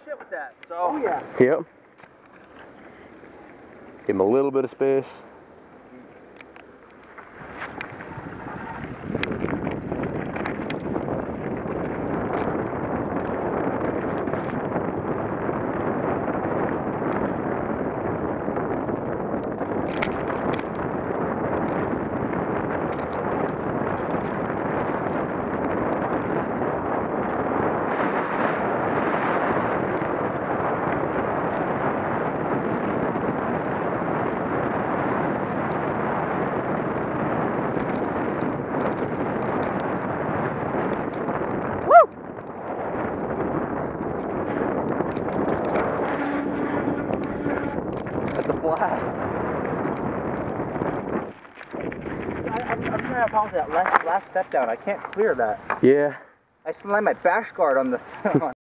shit with that. So. Oh yeah. Yep. Give him a little bit of space. That's a blast. I'm trying to have problems with that last step down. I can't clear that. Yeah. I just land my bash guard on the